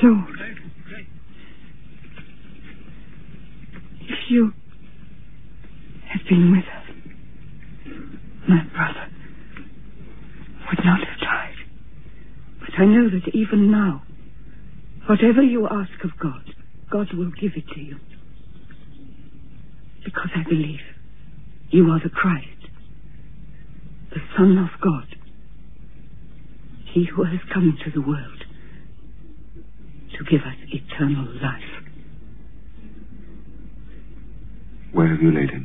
Lord, if you had been with us, my brother would not have died. But I know that even now, whatever you ask of God, God will give it to you. Because I believe you are the Christ, the Son of God, He who has come into the world to give us eternal life. Where have you laid him?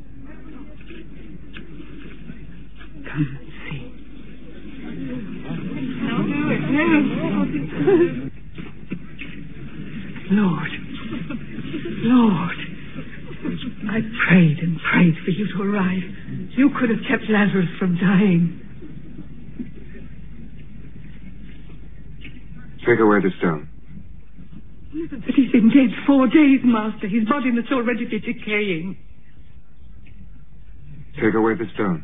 Come and see. Lord, I prayed and prayed for you to arrive. You could have kept Lazarus from dying. Take away the stone. But he's been dead 4 days, Master. His body must already be decaying. Take away the stone.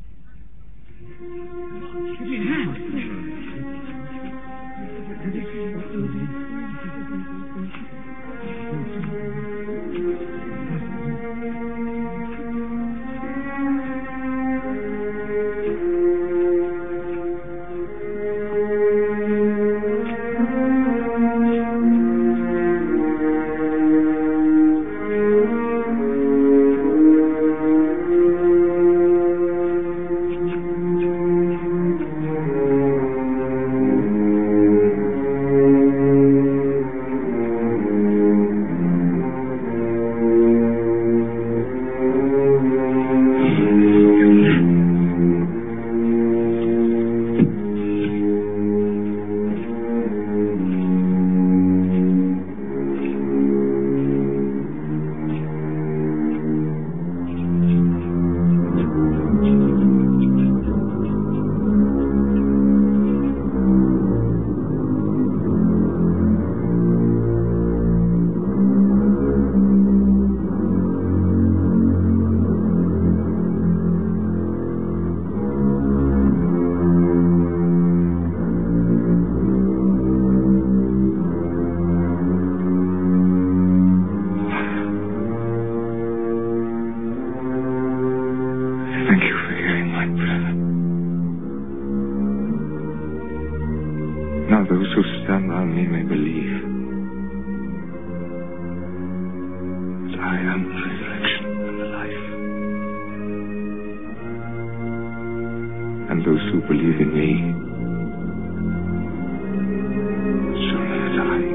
Now those who stand by me may believe that I am the resurrection and the life. And those who believe in me shall never die.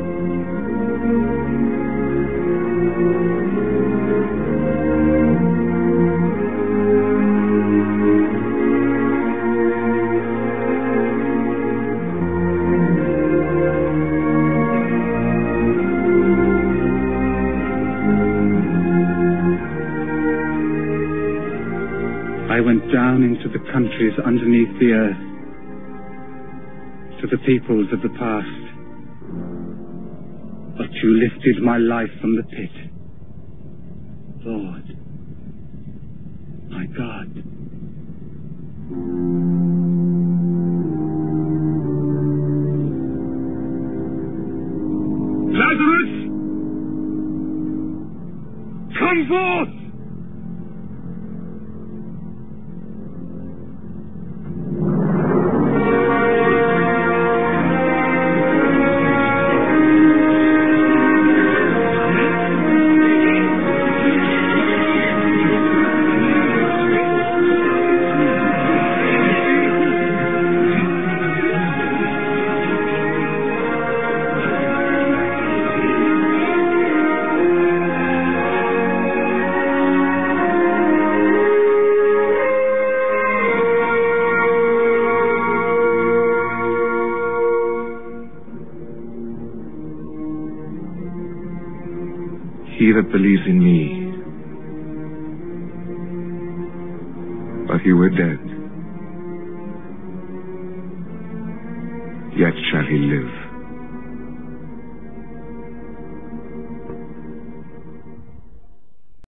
I went down into the countries underneath the earth, to the peoples of the past. But you lifted my life from the pit. Lord, my God. Lazarus! Come forth! He that believes in me, but he were dead, yet shall he live.